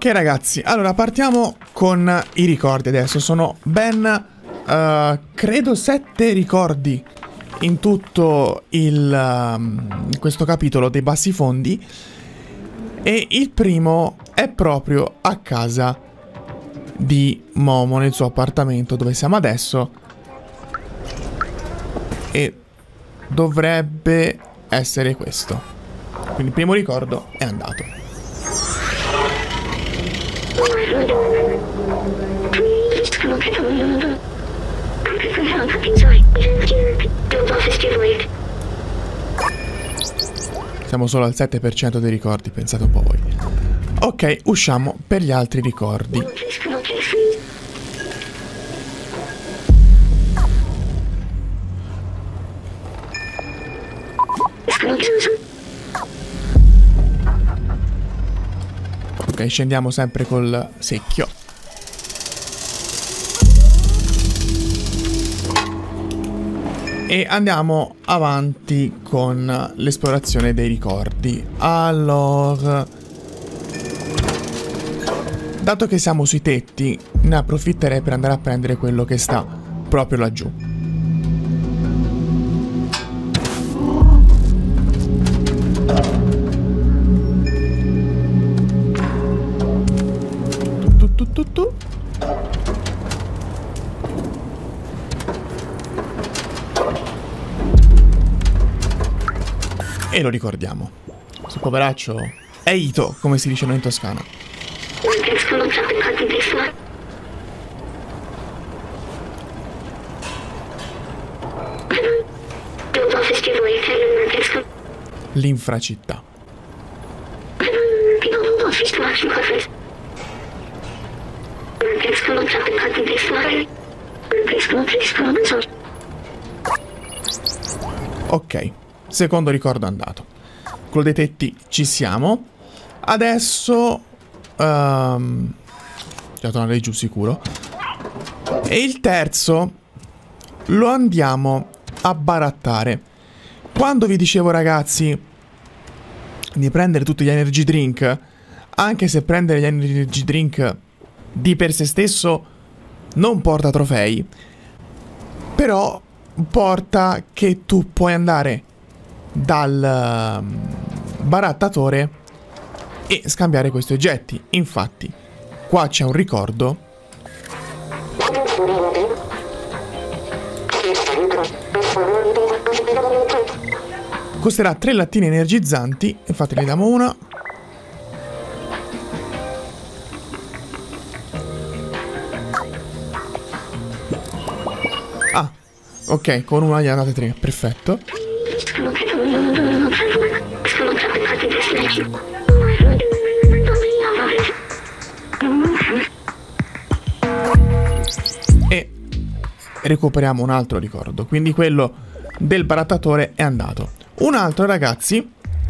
Ok ragazzi, allora partiamo con i ricordi adesso. Sono ben, credo 7 ricordi in tutto questo capitolo dei bassi fondi. E il primo è proprio a casa di Momo, nel suo appartamento dove siamo adesso. E dovrebbe essere questo. Quindi il primo ricordo è andato. Siamo solo al 7% dei ricordi, pensate un po' voi. Ok, usciamo per gli altri ricordi. Ok, scendiamo sempre col secchio. E andiamo avanti con l'esplorazione dei ricordi. Allora, dato che siamo sui tetti, ne approfitterei per andare a prendere quello che sta proprio laggiù. E lo ricordiamo. Questo poveraccio è Ito, come si dice noi in Toscana. L'infracittà. Ok, secondo ricordo andato. Quello dei tetti ci siamo. Adesso già tornare giù sicuro. E il terzo lo andiamo a barattare. Quando vi dicevo ragazzi di prendere tutti gli energy drink, anche se prendere gli energy drink di per sé stesso non porta trofei, però porta che tu puoi andare dal barattatore e scambiare questi oggetti. Infatti qua c'è un ricordo. Costerà 3 lattine energizzanti. Infatti ne diamo una. Ah, ok, con una gli andate 3, perfetto. E recuperiamo un altro ricordo. Quindi quello del barattatore è andato. Un altro ragazzi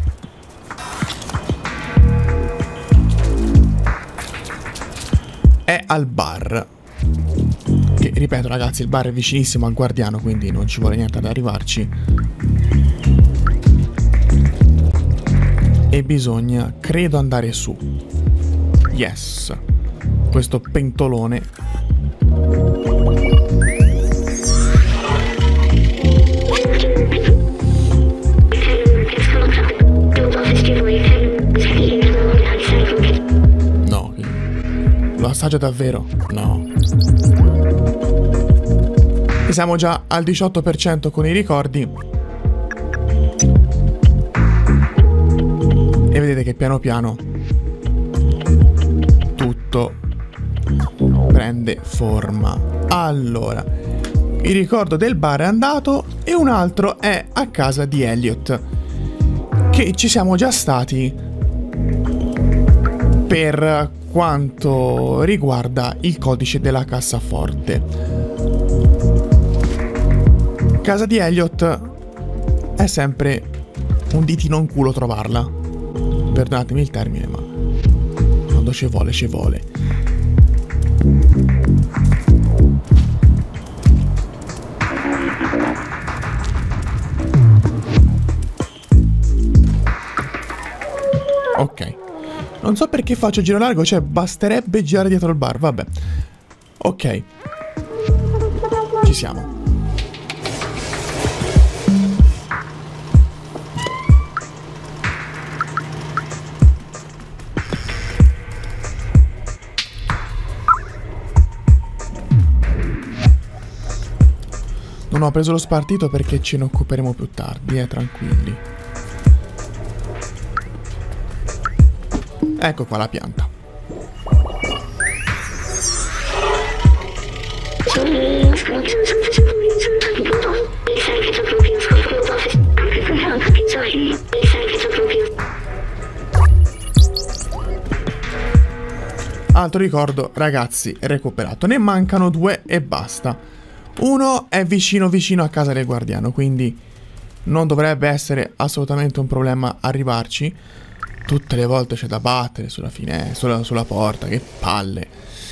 è al bar. Che ripeto ragazzi, il bar è vicinissimo al guardiano, quindi non ci vuole niente ad arrivarci. E bisogna, credo, andare su. Yes. Questo pentolone. No. Lo assaggio davvero? No. E siamo già al 18% con i ricordi. E vedete che piano piano tutto prende forma. Allora, il ricordo del bar è andato e un altro è a casa di Elliot, che ci siamo già stati per quanto riguarda il codice della cassaforte. Casa di Elliot è sempre un ditino in culo trovarla. Perdonatemi il termine, ma quando ci vuole, ci vuole. Ok. Non so perché faccio giro largo, cioè basterebbe girare dietro il bar, vabbè. Ok. Ci siamo. Non ho preso lo spartito perché ce ne occuperemo più tardi, tranquilli. Ecco qua la pianta. Altro ricordo, ragazzi, recuperato. Ne mancano 2 e basta. Uno è vicino a casa del guardiano, quindi non dovrebbe essere assolutamente un problema arrivarci. Tutte le volte c'è da battere sulla finestra, sulla porta, che palle.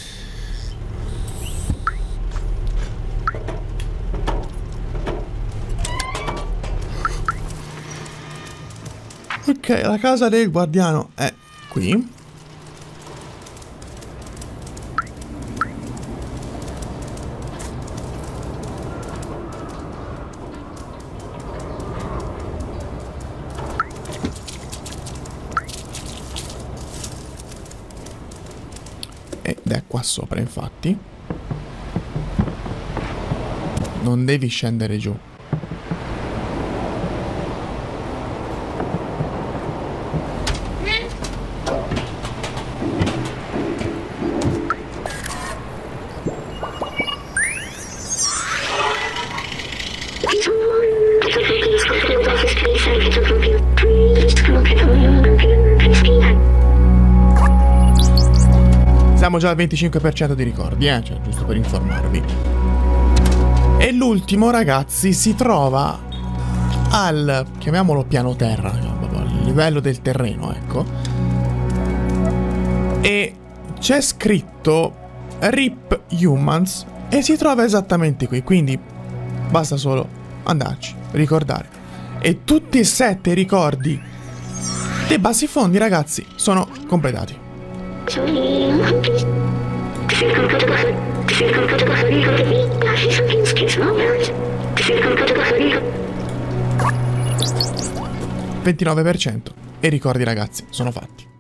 Ok, la casa del guardiano è qui. Ed è qua sopra, infatti. Non devi scendere giù. Siamo già al 25% di ricordi, cioè, giusto per informarvi. E l'ultimo, ragazzi, si trova al, chiamiamolo piano terra, al livello del terreno, ecco. E c'è scritto RIP Humans e si trova esattamente qui, quindi basta solo andarci, ricordare. E tutti e 7 i ricordi dei bassifondi, ragazzi, sono completati. 29% e i ricordi, ragazzi, sono fatti.